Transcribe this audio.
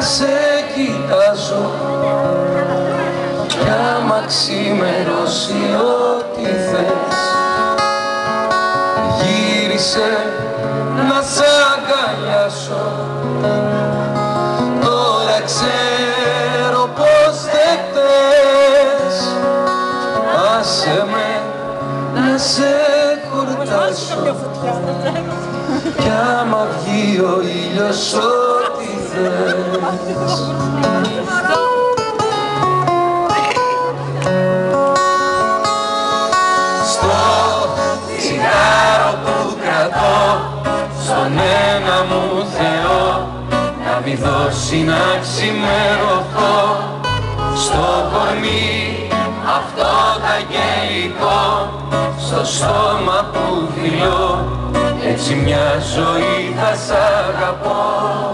σε κοιτάζω κι άμα ξημερώσει ό,τι θες γύρισε να σ' αγκαλιάσω. Τώρα ξέρω πως δεν θες, άσε με να σε χορτάσω κι άμα βγει ο ήλιος ό,τι θες. Στο τσιγάρο που κρατώ στον ένα μου Θεό να μη δώσει να ξημερωθώ, στο κορμί αυτό τ' αγγελικό, στο σώμα που φιλώ, έτσι μια ζωή θα σ' αγαπώ.